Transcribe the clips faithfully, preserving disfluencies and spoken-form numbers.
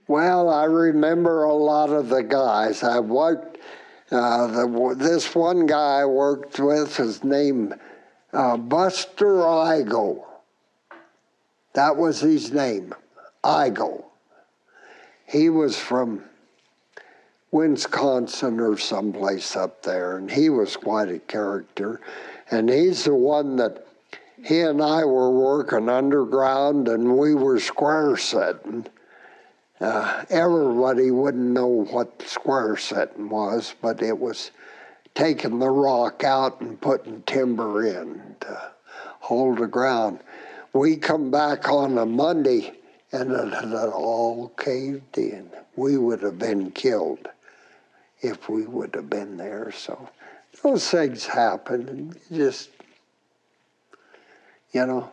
Well, I remember a lot of the guys. I worked, uh, the, this one guy I worked with, his name uh, Buster Igo. That was his name, Igo. He was from Wisconsin or someplace up there, and he was quite a character. And he's the one that, he and I were working underground, and we were square setting. Uh, everybody wouldn't know what square setting was, but it was taking the rock out and putting timber in to hold the ground. We come back on a Monday, and it had all caved in. We would have been killed if we would have been there. So those things happen, and you just, you know,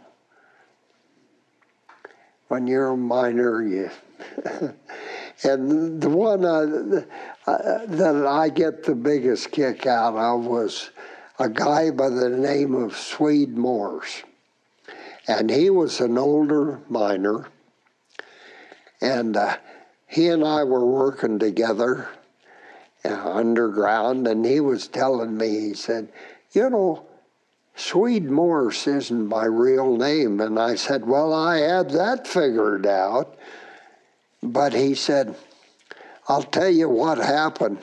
when you're a miner, you... And the one uh, uh, that I get the biggest kick out of was a guy by the name of Swede Morse. And he was an older miner, and uh, he and I were working together uh, underground, and he was telling me, he said, you know, Swede Morse isn't my real name. And I said, well, I had that figured out. But he said, I'll tell you what happened.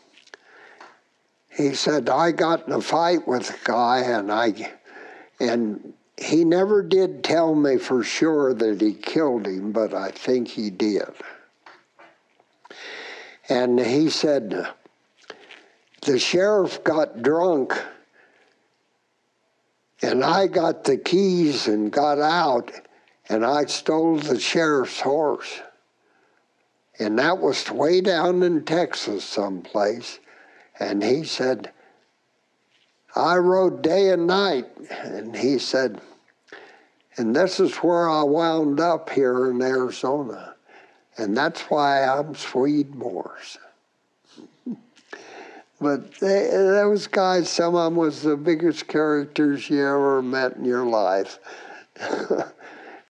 He said, I got in a fight with a guy, and I, and he never did tell me for sure that he killed him, but I think he did. And he said, the sheriff got drunk, and I got the keys and got out, and I stole the sheriff's horse. And that was way down in Texas someplace. And he said, I rode day and night. And he said, and this is where I wound up here in Arizona. And that's why I'm Swede Morse. But they, those guys, some of them was the biggest characters you ever met in your life.